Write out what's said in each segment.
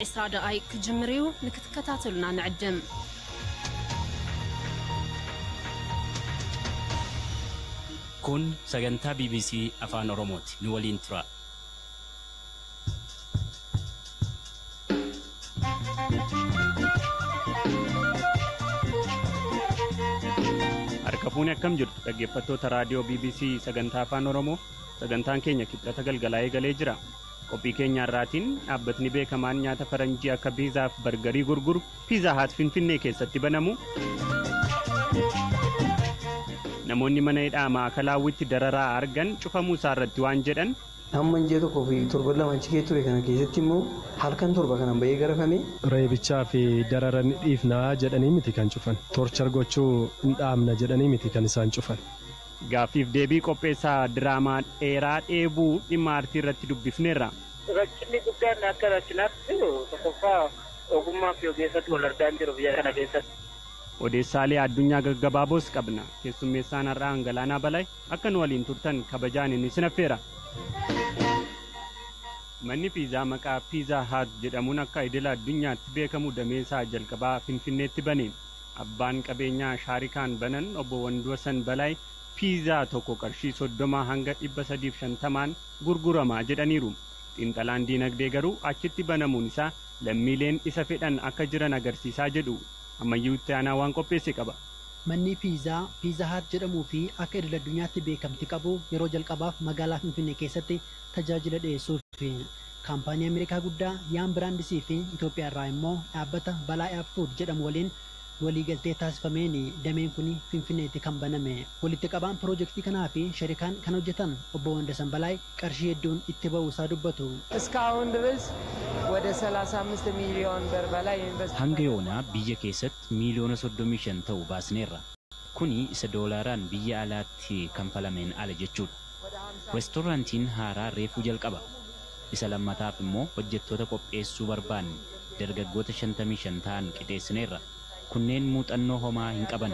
إسرائيل أي كجمريو نكتكتاتلنا نعدم كون سجنتا BBC أفان أوروموتي نولين ترا Harkafuuni akkam jirtu dhaggeeffattoota raadiyoo BBC sagantaa afaan Oromoo sagantaan keenya kibxata galgalaa eegalee jira. Qophii keenya irraatiin dhaabbatni beekamaan nyaata faranjii akka piizaaf bargarii gurguru Pizza Hut Finfinnee keessatti banamu. Namoonni mana hidhaa maakalaawwitti dararaa argan cufamuu isaa irratti waan jedhan Amman jee tokko fi torba lama achi ture kana keessatti immoo halkan torba kana bayee garafame reebichaa fi dararan dhiifnaa jedhanii miti kan cufan torchar gochuu hin dhaamna jedhanii miti kan isaan cufan. Gaaffiif deebii qopheessaa diraamaa dheeraa dheebuu dhimma aartii irratti dubbifneerra. Rakkinni guddaan akka rakkinaatti tokkoffaa ogummaa fi ogeessatti wal argaan jiru biyya kana keessatti. Odeessaalee addunyaa gaggabaaboos qabna. Keessummeessaan har'aa Galaanaa Balay akka nu waliin turtan kabajaan inni sinaffeera. Manni piizaa maqaa Pizza Hut jedhamuun akka idila addunyaatti beekamu dameesaa jalqabaa Finfinneetti bane. Abbaan qabeenyaa shaarikaan banan obbo Wanduwasan Balay piizaa tokko qarshii 30 hanga 350 gurguramaa jedhaniiru. Xiinxalaan diinagdee garuu achitti banamuun isaa lammiileen isa fedhan akka jiran agarsiisaa jedhu. Ammayyuu itti aanaa waan qopheesse qaba. Manni Pizza Hut jedhamuu fi akka idil addunyaatti beekamti qabu yeroo jalqabaaf magaalaa Finfinnee keessatti tajaajila dhiyeessuuf kaampaanii Ameerikaa guddaa Yaan Biraandisii fi Itoophiyaa irraa immoo dhaabbata Balaa Food jedhamu waliin waliigaltee taasifameen dameen kun Finfinneetti kan baname. Walitti qabaan piroojeektii kanaa fi sharikaan kan hojjetan obbo Wandasan Balaay qarshii hedduun itti ba'uusaa dubbatu. እስካሁን ድረስ ወደ 35 ሚሊዮን ብር በላይ ኢንቨስት hanga yoonaa biyya keessatti miiliyoona 35 ta'u baasneerra. Kuni isa doolaaraan biyya alaatti kanfalameen ala jechuudha. Reestooraantiin haaraa reefuu jalqaba. Isa lammataaf immoo hojjettoota qopheessuu barbaanne dargaggoota 55 ta'an qixeessineerra. Kunneen muuxannoo homaa hin qaban.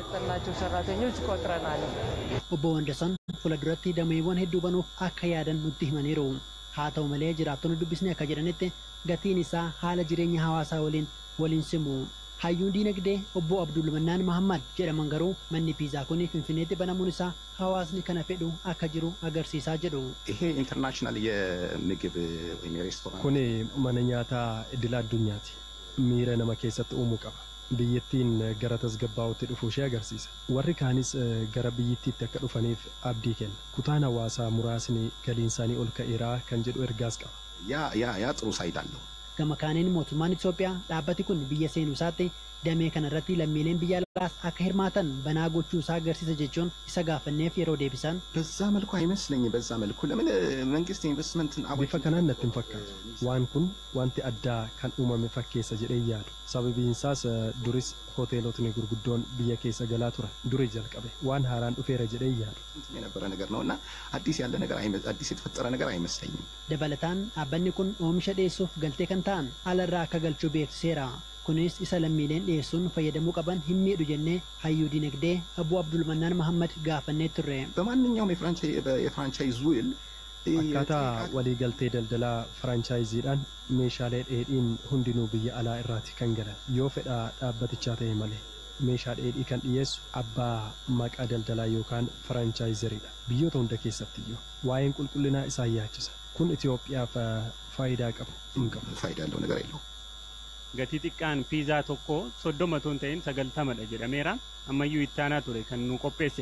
Obbo Wandasan fuulduratti dameewwan hedduu banuuf akka yaadan nutti himaniiru. Haa ta'u malee jiraattonni dubbisnee akka jedhanitti gatiin isaa haala jireenya hawaasaa waliin simu. Hayyuun diinagdee obbo Abdul Mannaan Muhammad jedhaman garuu manni piizaa kun Finfinneetti banamuun isaa hawaasni kana fedhu akka jiru agarsiisaa jedhu. ይሄ ኢንተርናሽናል የምግብ ወይም የሬስቶራንት Kuni mana nyaataa idila addunyaati. Miira nama keessatti uumuu qaba. Biyyattiin gara tasgabbaa'uutti dhufuu ishee agarsiisa. Warri kaanis gara biyyattiitti akka dhufaniif abdii kenna. Kutaan hawaasaa muraasni galiin isaanii ol ka'eeraa kan jedhu ergaas qaba. ያ ጥሩ ሳይድ አለው። Gama kaaniin mootummaan Itoophiyaa dhaabbati kun biyya seenuu isaatti damee kanarratti lammiileen biyya alaas akka hirmaatan banaa gochuu isaa agarsiisa jechuun isa gaafanneef yeroo deebisan. በዛ መልኩ አይመስለኝም። በዛ መልኩ ለምን መንግስት ኢንቨስትመንትን Bifa kanaan natti hin fakkaatu. Waan kun wanti addaa kan uumame fakkeessa jedhee yaadu. Sababiin isaas duris hoteelotni gurguddoon biyya keessa galaa turan durii jalqabe waan haaraan dhufeera jedhee yaadu. የነበረ ነገር ነውና አዲስ ያለ ነገር አዲስ የተፈጠረ ነገር አይመስለኝም። Dabalataan dhaabbanni kun oomisha dhiyeessuuf galtee kan ta'an alarraa akka galchuu beeksiseera. Kunis isa lammiileen dhiyeessuun fayyadamuu qaban hin miidhu jennee hayyuu diinagdee Abbo Abdul Mannaan Muhammad gaafannee turre. በማንኛውም የፍራንቻይዝ ውል Akkaataa waliigaltee daldalaa firaanchaayiziidhaan meeshaalee dheedhiin hundinuu biyya alaa irraati kan galan yoo fedhaa dhaabbatichaa ta'e malee meeshaa dheedhii kan dhiyeessu abbaa maqaa daldalaa yookaan firaanchaayizeriidha. Biyyoota hunda keessatti iyyuu waa'een qulqullinaa isaan yaachisa. Kun Itoophiyaaf faayidaa qabu hin qabu. ፋይዳ ያለው ነገር የለውም። Gatii xiqqaan piizaa tokko 30 toon ta'in 90dha jedhameera. Ammayyuu itti aanaa ture kan nu qopheesse.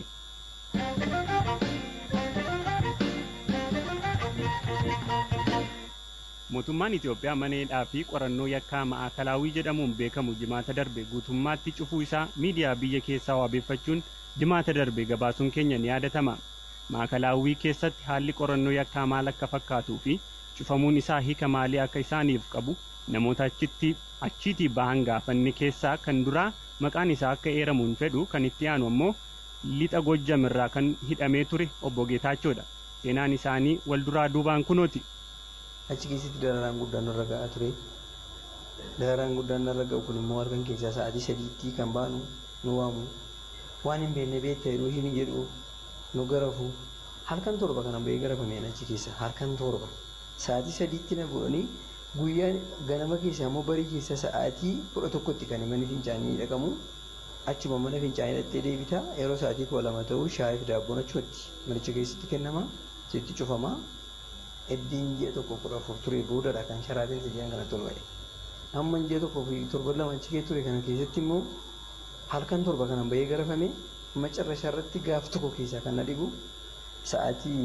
Mootummaan Itoophiyaa mana hidhaa fi qorannoo yakkaa maakalaawwii jedhamuun beekamu jimaata darbe guutummaatti cufuu isaa miidiyaa biyya keessaa wabeeffachuun jimaata darbe gabaasuun keenya ni yaadatama. Maakalaawwii keessatti haalli qorannoo yakkaa maal akka fakkaatuu fi cufamuun isaa hiika maalii akka isaaniif qabu namoota achiitii bahan gaafanne keessaa kan duraa maqaan isaa akka eeramuun fedhu kan itti aanu ammoo lixa Gojjam irraa kan hidhamee ture obbo Geetaachoodha. Seenaan isaanii wal duraa duubaan kunooti. achi keessatti dararaan guddaan irra ga'aa ture. Dararaan guddaan irra ga'u kun immoo halkan keessaa sa'aatii 3tti kan baanu nu waamu. Waan hin beekne beekte nu hin jedhu nu garafu. Halkan torba kana bahee garafameen achi keessa halkan torba. Sa'aatii 3tti na godhanii Guyyaan ganama keessaa immoo barii keessa sa'aatii 11tti kan mana fincaanii dhaqamu. Achuma mana fincaanii dhattee deebita. Yeroo sa'aatii 12 ta'u shaayii fi daabboon achumatti manicha keessatti kennama. Sitti cufama. Eddiin ji'a tokko 14 ture boodadha kan sharaatiin sidiyan kana tolba'e. Amma ji'a tokko fi torba lama achi kee ture kana keessatti immoo halkan torba kanan bahee garafame macarrashaa irratti gaaf tokko keessaa kan na dhibu sa'aatii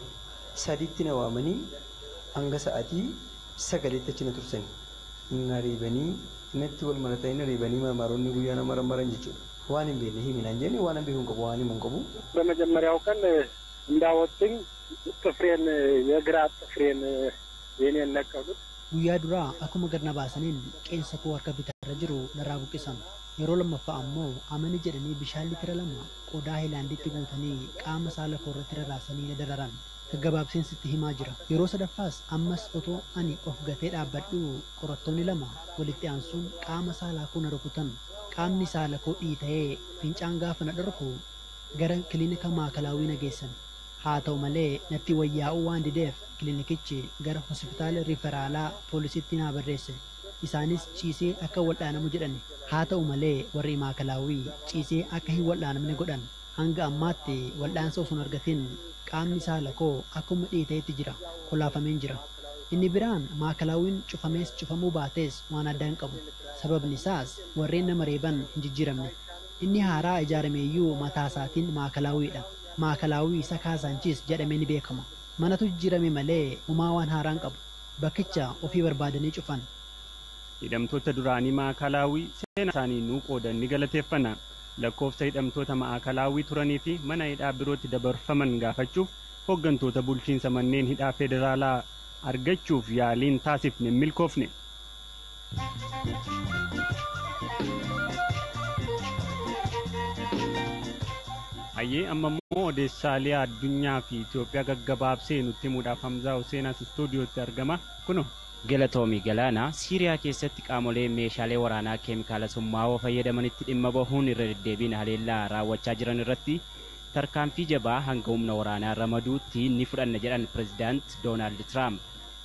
3tti na waamanii hanga sa'aatii 9tti achi na tursanii na reebanii natti wal maratanii na reebanii marmaaronni guyyaa nama maran jechuudha. Waan hin beekne himinaan jenne waan hin beekne qabu waan hin qabu. በመጀመሪያው ቀን እንዳወጡኝ ጥፍሬን የግራ ጥፍሬን የኔን ነቀሉት። Guyyaa duraa akkuma gadna baasaniin qeensa koo harka bitaarra jiru narraa buqqisan. Yeroo lammaffaa ammoo amani jedhanii bishaan litira 2 qodaa haayilaandiitti guutanii qaama saala koo irratti rarraasanii na dararan. Gaggabaabseen sitti himaa jira. Yeroo sadaffaas ammas otoo ani of gatee dhaabbadhu qorattoonni 2 walitti aansuun qaama saalaa koo na rukutan. Qaamni saala koo dhiita'ee fincaan gaafa na dhorku gara kiliinika maakalaawii na geessan. Haa ta'u malee natti wayyaa'uu waan dideef kiliinikichi gara hospitaala riferaalaa poolisiitti na barreesse. Isaanis ciisee akka wal'aanamu jedhan. Haa ta'u malee warri maakalaawii ciisee akka hin wal'aanamne godhan. Hanga ammaatti wal'aansa osoo hin argatin qaamni saala koo akkuma dhiita'etti jira. Kolaafameen jira. Inni biraan maakalaawiin cufamees cufamuu baatees waan adda hin qabu. Sababni isaas warreen nama reeban hin jijjiiramne. Inni haaraa ijaarameeyyuu mataa isaatiin maakalaawiidha. Maakalaawii isa Kaasaanchiis jedhamee ni beekama. Manatu jijjiirame malee homaa waan haaraan qabu. Bakkicha ofii barbaadanii cufan. Hidhamtoota duraanii maakalaawii seenaa isaanii nuu qoodan ni galateeffanna. Lakkoofsa hidhamtoota maakalaawii turanii fi mana hidhaa birootti dabarfaman gaafachuuf hooggantoota bulchiinsa manneen hidhaa federaalaa argachuuf yaaliin taasifne milkoofne. Ayyee amma immoo odeessaalee addunyaa fi Itoophiyaa gaggabaabsee nutti himuudhaaf Hamzaa Huseenaas istuudiyootti argama. Kuno Galatoomii Galaanaa Siiriyaa keessatti qaamolee meeshaalee waraanaa keemikaala summaawoo fayyadamanitti dhimma bahuun irra deddeebiin haleellaa raawwachaa jiran irratti tarkaanfii jabaa hanga humna waraanaa ramaduutti ni fudhanna jedhan pirezidaant Doonaald Tiraamp.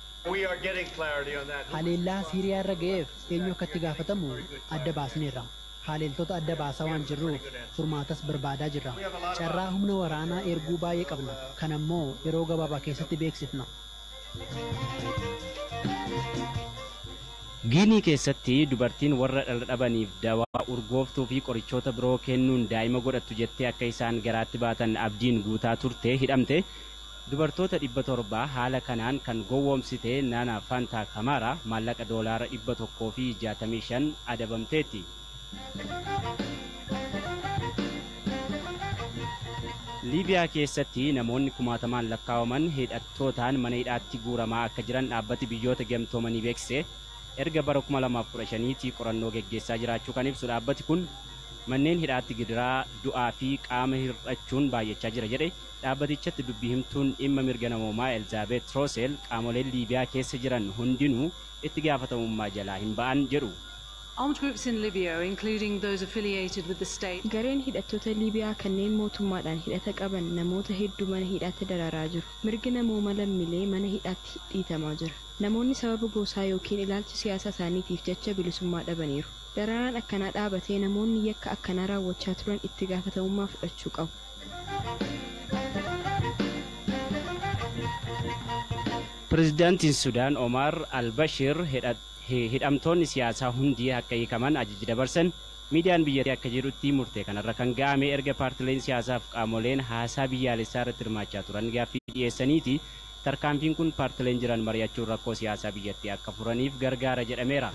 Haleellaa Siiriyaa irra ga'eef eenyu akka itti gaafatamu adda baasneerra. Haleeltota adda baasaa waan jirruuf furmaatas barbaadaa jirra. Carraa humna waraanaa erguu baay'ee qabna. Kan ammoo yeroo gabaabaa keessatti beeksifna. Giinii keessatti dubartiin warra dhala dhabaniif dawaa urgooftuu fi qorichoota biroo kennuun daa'ima godhattu jettee akka isaan garaatti baatan abdiin guutaa turte hidhamte. Dubartoota 700 haala kanaan kan gowwoomsite Naana Faantaa Kamaara maallaqa doolaara 165 adabamteetti. Liibiyaa keessatti namoonni kumaatamaan lakkaawaman hidhattootaan mana hidhaatti guuramaa akka jiran dhaabbati biyyoota gamtoomanii beeksise. Erga bara 2015tti qorannoo geggeessaa jiraachuu kan ibsu dhaabbati kun manneen hidhaatti gidiraa du'aa fi qaama hir'achuun baay'achaa jira jedhe. Dhaabbatichatti dubbii himtuun dhimma mirga namoomaa Elizaabeet Roosel qaamoleen Liibiyaa keessa jiran hundinuu itti gaafatamummaa jalaa hin ba'an jedhu. Armed groups in Libya, including those affiliated with the state. Gareen hidhattoota Liibiyaa kanneen mootummaadhaan hidhata qaban namoota hedduu mana hidhaatti dararaa jiru. Mirgi namooma lammiilee mana hidhaatti dhiitamaa jira. Namoonni sababa gosaa yookiin ilaalcha siyaasa isaaniitiif jecha bilisummaa dhabaniiru. Dararaan akkanaa dhaabatee namoonni yakka akkanaa raawwachaa turan itti gaafatamummaa fudhachuu qabu. Pirezidaantiin Sudaan Omar al-Bashir hidhamtoonni siyaasaa hundi akka hiikaman ajaja dabarsan. Miidiyaan biyyattii akka jedhutti murtee kanarra kan ga'ame erga paartileen siyaasaaf qaamoleen haasaa biyyaalessaa irratti hirmaachaa turan gaaffii dhiyeessaniiti. Tarkaanfiin kun paartileen jiran mari'achuun rakkoo siyaasaa biyyattii akka furaniif gargaara jedhameera.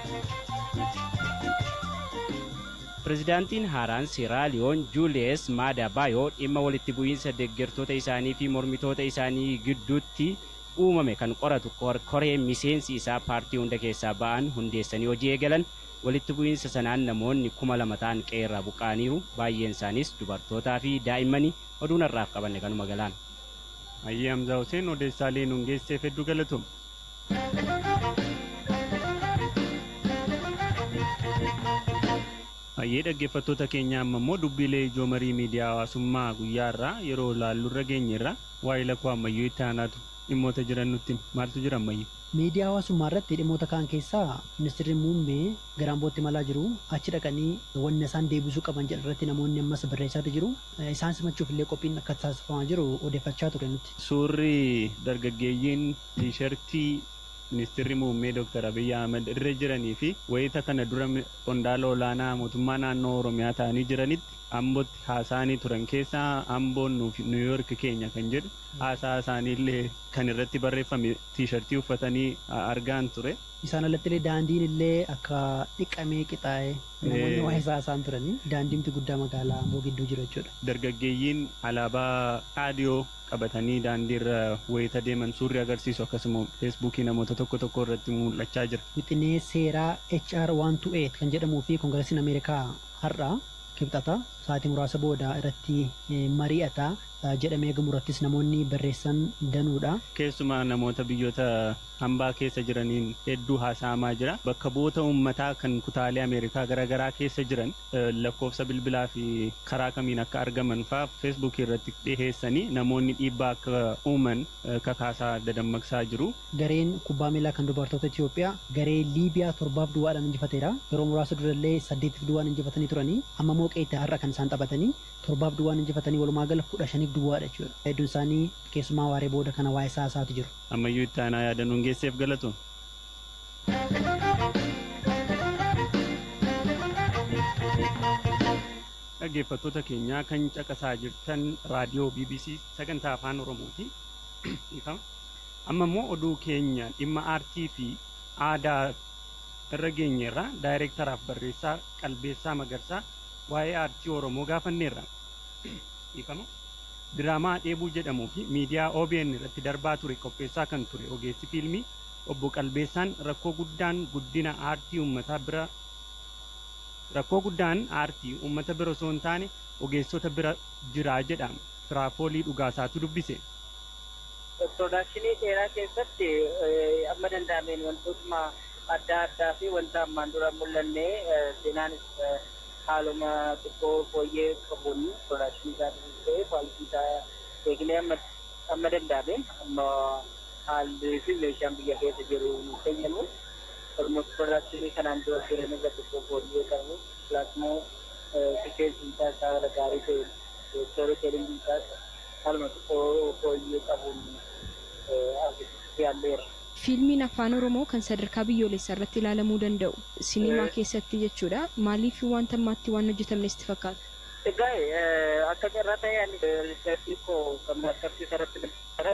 Pirezidaantiin haaraan Siraaliyoon Juuliyes Maada Baayoo dhimma walitti bu'iinsa deeggartoota isaanii fi mormitoota isaanii gidduutti uumame kan qoratu koree miseensi isaa paartii hunda keessaa ba'an hundeessanii hojii eegalan. Walitti bu'iinsa sanaan namoonni 2,000 ta'an qeerraa buqqaaniiru. Baay'een isaanis dubartootaa fi daa'immanii. Oduun har'aaf qabanne kanuma galaan. Ayyee Hamzaa Huseen odeessaalee nuun geesseef hedduu galatoom. Ayyee dhaggeeffattoota keenya amma immoo dubbiilee ijoo marii miidiyaa hawaasummaa guyyaa irraa yeroo laallurra geenyerra waa'ee lakkoo ammayyuu itti aanaatu dhimmoota jiran nutti maaltu jira ammayyu? Miidiyaa hawaasummaa irratti dhimmoota kaan keessaa ministeerri muummee Garaambootti malaa jiru achi dhaqanii wanna isaan deebisuu qaban jedhan irratti namoonni ammas barreessaa jiru. Isaan simachuuf illee qophiin akka taasifamaa jiru odeeffachaa ture nuti. Suurri dargaggeeyyiin tiishartii ministeerri muummee Dr. Abiy Ahmed irra jiranii fi wayita kana dura qondaala olaanaa mootummaa naannoo Oromiyaa ta'anii jiranitti Ambootti haasaanii turan keessaa Amboon New York keenya kan jedhu haasaa isaaniillee kan irratti barreeffame tiishartii uffatanii argaan ture. Isaan alatti daandiin illee akka dhiqamee qixaa'ee namoonni waa isaa isaan turanii daandiimti guddaa magaalaa Amboo gidduu jira jechuudha. Dargaggeeyyiin alaabaa raadiyoo qabatanii daandiirra wayita deeman suurri agarsiisu akkasuma feesbuukii namoota tokko irratti mul'achaa jira. Wixinee seeraa HR 128 kan jedhamuu fi koongiresiin Ameerikaa har'a kibxata sa'aatii muraasa booda irratti mari'ata jedhamee eegamu namoonni barreessan danuudha. Keessumaa namoota biyyoota hambaa keessa jiraniin hedduu haasa'amaa jira. Bakka bu'oota uummataa kan kutaalee Ameerikaa garaagaraa keessa jiran lakkoofsa bilbilaa fi karaa kamiin akka argaman fa'aa feesbuukii irratti dhiheessanii namoonni dhiibbaa akka uuman kakaasaa dadammaqsaa jiru. Gareen kubbaa miilaa kan dubartoota Itoophiyaa garee Liibiyaa 7-2 injifateera. Yeroo muraasa durallee 8-2 injifatanii turanii amma mooqeetti har'a kan isaan taphatanii 7-2 injifatanii walumaa gala 15-2 jechuudha. Hedduun isaanii keessumaa waaree booda kana waa'ee saasaatu jiru. Ammayyuu itti aanaa yaadanuun geesseef galatoon. Dhaggeeffattoota keenyaa kan caqasaa jirtan raadiyoo BBC sagantaa afaan Oromooti. Amma immoo oduu keenya dhimma aartii fi aadaa irra geenyeerra daayireektaraaf barreessaa Qalbeessaa Magarsaa waa'ee aartii Oromoo gaafanneerra. Diraamaa Dheebuu jedhamuu fi miidiyaa OBN irratti darbaa ture qopheessaa kan ture ogeessi fiilmii obbo Qalbeessaan rakkoo guddaan aartii uummata bira osoo hin taane ogeessota bira jiraa jedhama. Firaafoolii Dhugaasaatu dubbise. Piroodakshinii dheeraa keessatti amma danda'ameen wantootuma adda addaa fi wanta ammaan dura mul'annee seenaanis haaluma xiqqoo fooyyee qabuun piroodakshinii isaa ta'ee kwalitii isaa eegilee amma danda'ameen amma haalli fi meeshaan biyya keessa jiru nu kennamu almost piroodakshinii kanaan dura jiran irra xiqqoo fooyyee qabu pilaasmoo rifeensi isaa gaarii ta'e stoori teelingii isaas haaluma xiqqoo fooyyee qabuun yaalleera. Fiilmiin afaan Oromoo kan sadarkaa biyyoolessaa irratti ilaalamuu danda'u sinimaa keessatti jechuudha. Maaliif wanta ammaatti waan hojjetamne sitti fakkaata? Egaa akka carraa ta'e ani riisarchii koo kan maastartii irratti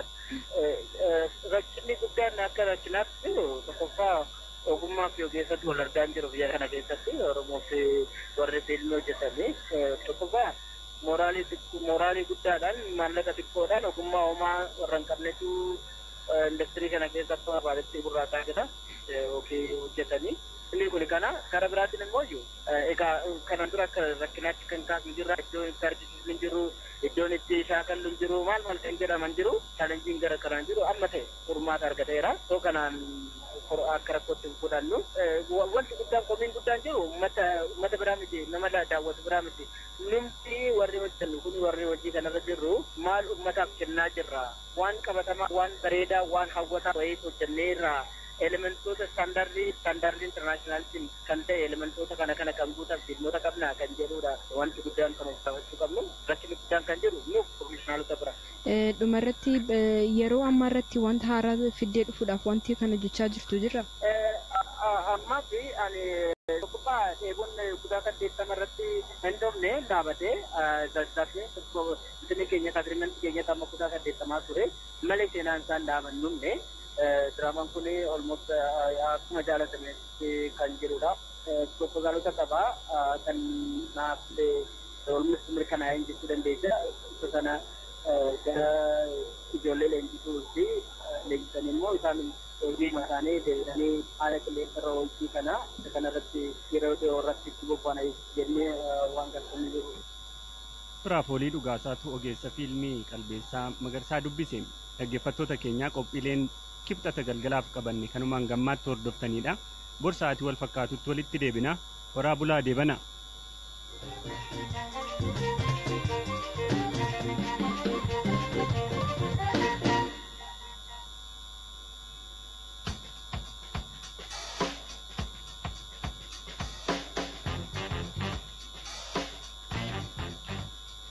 rakkinni guddaan akka rakkinaatti jiru tokkoffaa ogummaa fi ogeessatu wal argaa jiru biyya kana keessatti Oromoo fi warri fiilmii hojjetanii tokkoffaa mooraalii guddaadhaan maallaqa xiqqoodhaan ogummaa homaa warra hin qabnetu industirii kana keessa akka barbaadetti burraataa jira hojjetanii. Inni kun kana karaa biraatiin immoo egaa kanaan dura akka rakkinaatti kan kaasu jirra iddoon itti argisiisni hin jiru iddoon itti shaakallu hin jiru maal kan jedhaman jiru chaalenjiin gara kanaan jiru amma ta'e furmaata argateera. Soo kanaan akka rakkootti hin fudhannu wanti guddaan komiin guddaan jiru uummata biraa miti nama daawwatu biraa miti numti warri hojjennu kun warri hojii kanarra jirru maal uummataaf kennaa jirra waan qabatamaa waan bareedaa waan hawwataa wayii hojjenneerra elementoota standardii internationalitiin kan ta'e elementoota kana kan guutan fiilmoota qabnaa kan jedhudha wanti guddaan kan hojjechuu qabnu rakkinni guddaan kan jiru nuuf professionaalota bira. Dhumarratti yeroo ammaa irratti wanta haaraa fiddee dhufuudhaaf wanti kana hojjechaa jirtu jira. Ammaa fi ani tokkoffaa dheebuun kutaa 8 irratti hin dhumne dhaabatee darbee isin keenya agriimentii keenya amma kutaa 8 ture malee seenaan isaan dhaaban dhumne. Diraamaan kun almost akkuma jaallatametti kan jirudha. Proposaalota qabaa kan naaf almost mirkanaa'een jechuu dandeessa. Isa sana gara ijoollee leenjisuu fi leenjisan immoo isaan hojii isaanii deebisanii haala qilleensa irra hojii kanarratti yeroo dhiyoo irratti itti bobba'an jennee waan galfannee jiru. Firaafoolii Dhugaasaatu ogeessa fiilmii Qalbeessaa Magarsaa dubbise. Dhaggeeffattoota keenyaa qophiileen kibxata galgalaaf qabanne kanumaan gammaatti hordoftanidha. Bor sa'aatii wal fakkaatutti walitti deebina. Horaa bulaa deebana.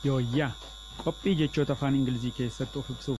yooyyaa qophii jechoota afaan ingilizii keessatti of ibsuuf